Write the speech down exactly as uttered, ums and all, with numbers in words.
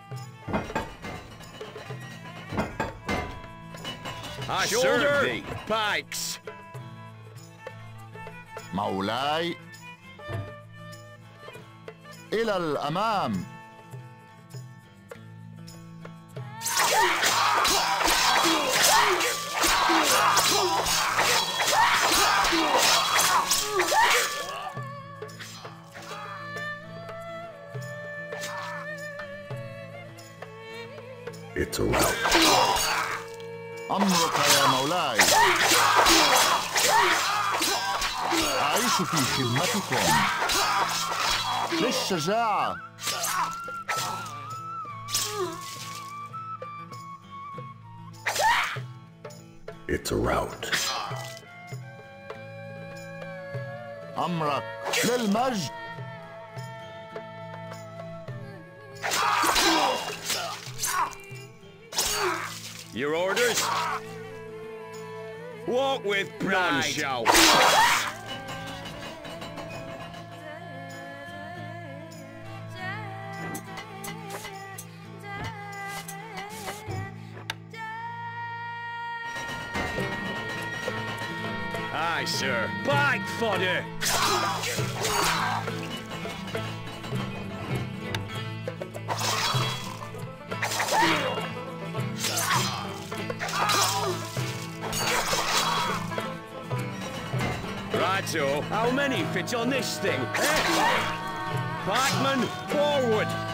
I serve thee. Pikes. مولاي إلى الأمام. It's a rout. أمرك يا مولاي. أعيش في خدمتكم. للشجاعة. It's a rout. أمرك للمجد. Your orders? Walk with pride. Show. Aye, sir. Back fodder. Righto, how many fit on this thing, eh? Pikemen, forward!